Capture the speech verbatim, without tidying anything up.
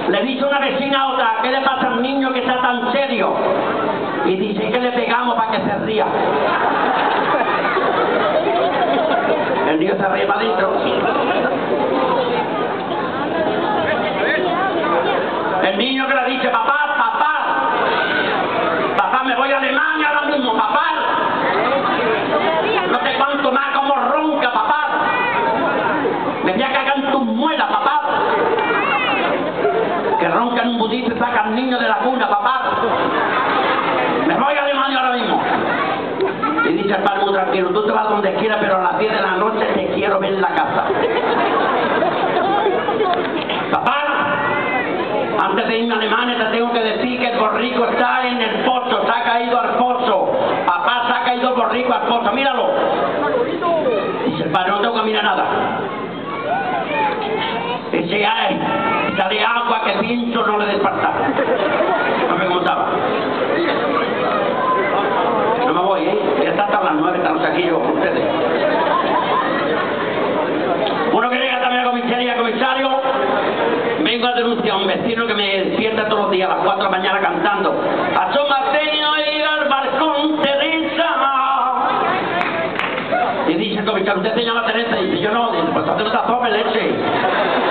Le dice una vecina a otra, ¿qué le pasa al niño que está tan serio? Y dice que le pegamos para que se ría. El niño se ríe para adentro. El niño que le dice, papá, papá, papá, me voy a Alemania ahora mismo, papá. No sé cuánto más, como ronca, papá. Me voy a cagar en tus muelas, papá. Que ronca en un budito y saca al niño de la cuna, papá. Me voy a Alemania ahora mismo. Y dice el padre muy tranquilo, tú te vas donde quieras, pero a las diez de la noche te quiero ver en la casa. Papá, antes de irme a Alemania te tengo que decir que el borrico está en el pozo, se ha caído al pozo. Papá, se ha caído el borrico al pozo, míralo. Dice el padre, no tengo que mirar nada. Dice, ay, está de agua que pincho no le despertaba. No me contaba. No me voy, ¿eh? Ya está hasta las nueve, estamos aquí yo con ustedes. Uno que llega también a la comisaría, comisario, vengo a denunciar a un vecino que me despierta todos los días a las cuatro de la mañana cantando. Asómate ahí al balcón, Teresa. Y dice el comisario, ¿usted se llama Teresa? Y dice, yo no. Dice, pues entonces no te asomes, leche.